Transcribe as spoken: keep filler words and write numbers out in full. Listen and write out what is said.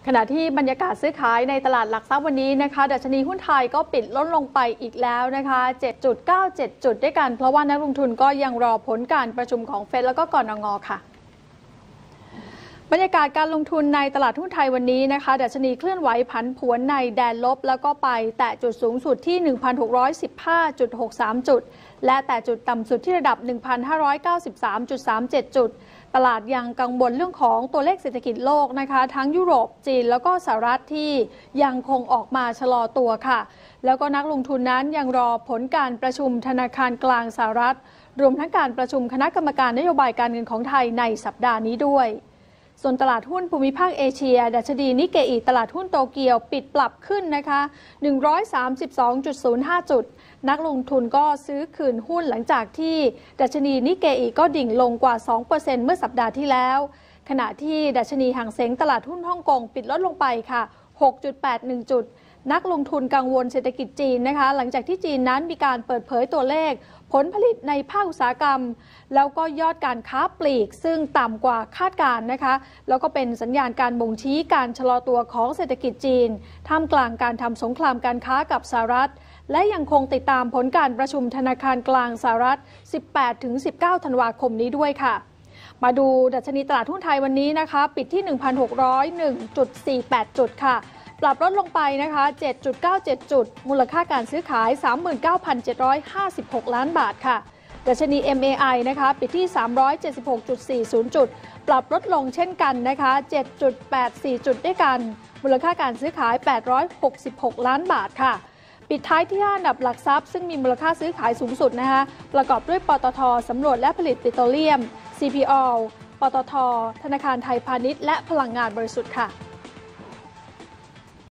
ขณะที่บรรยากาศซื้อขายในตลาดหลักทรัพย์วันนี้นะคะดัชนีหุ้นไทยก็ปิดลดลงไปอีกแล้วนะคะ เจ็ดจุดเก้าเจ็ด จุดด้วยกันเพราะว่านักลงทุนก็ยังรอผลการประชุมของเฟดแล้วก็กนง.ค่ะบรรยากาศการลงทุนในตลาดหุ้นไทยวันนี้นะคะดัชนีเคลื่อนไหวผันผวนในแดนลบแล้วก็ไปแตะจุดสูงสุดที่ หนึ่งพันหกร้อยสิบห้าจุดหกสาม จุดและแตะจุดต่ำสุดที่ระดับ หนึ่งพันห้าร้อยเก้าสิบสามจุดสามเจ็ด จุดตลาดยังกังวลเรื่องของตัวเลขเศรษฐกิจโลกนะคะทั้งยุโรปจีนแล้วก็สหรัฐที่ยังคงออกมาชะลอตัวค่ะแล้วก็นักลงทุนนั้นยังรอผลการประชุมธนาคารกลางสหรัฐรวมทั้งการประชุมคณะกรรมการนโยบายการเงินของไทยในสัปดาห์นี้ด้วยส่วนตลาดหุ้นภูมิภาคเอเชียดัชนีนิเกอิตลาดหุ้นโตเกียวปิดปรับขึ้นนะคะ หนึ่งร้อยสามสิบสองจุดศูนย์ห้า จุดนักลงทุนก็ซื้อคืนหุ้นหลังจากที่ดัชนีนิเกอิก็ดิ่งลงกว่า สองเปอร์เซ็นต์ เมื่อสัปดาห์ที่แล้วขณะที่ดัชนีหางเส็งตลาดหุ้นฮ่องกงปิดลดลงไปค่ะ หกจุดแปดหนึ่ง จุดนักลงทุนกังวลเศรษฐกิจจีนนะคะหลังจากที่จีนนั้นมีการเปิดเผยตัวเลขผลผลิตในภาคอุตสาหกรรมแล้วก็ยอดการค้าปลีกซึ่งต่ำกว่าคาดการณ์นะคะแล้วก็เป็นสัญญาณการบ่งชี้การชะลอตัวของเศรษฐกิจจีนท่ามกลางการทำสงครามการค้ากับสหรัฐและยังคงติดตามผลการประชุมธนาคารกลางสหรัฐ สิบแปดถึงสิบเก้า ธันวาคมนี้ด้วยค่ะมาดูดัชนีตลาดหุ้นไทยวันนี้นะคะปิดที่ หนึ่งพันหกร้อยเอ็ดจุดสี่แปด จุดค่ะปรับลดลงไปนะคะ เจ็ดจุดเก้าเจ็ด จุดมูลค่าการซื้อขาย สามหมื่นเก้าพันเจ็ดร้อยห้าสิบหก ล้านบาทค่ะดัชนี เอ็ม เอ ไอ นะคะปิดที่ สามร้อยเจ็ดสิบหกจุดสี่ศูนย์ จุดปรับลดลงเช่นกันนะคะ เจ็ดจุดแปดสี่ จุดด้วยกันมูลค่าการซื้อขาย แปดร้อยหกสิบหก ล้านบาทค่ะปิดท้ายที่ห้าอันดับหลักทรัพย์ซึ่งมีมูลค่าซื้อขายสูงสุดนะคะประกอบด้วยปตท.สำรวจและผลิตปิโตรเลียม ซี พี โอ ปตท.ธนาคารไทยพาณิชย์และพลังงานบริสุทธิ์ค่ะ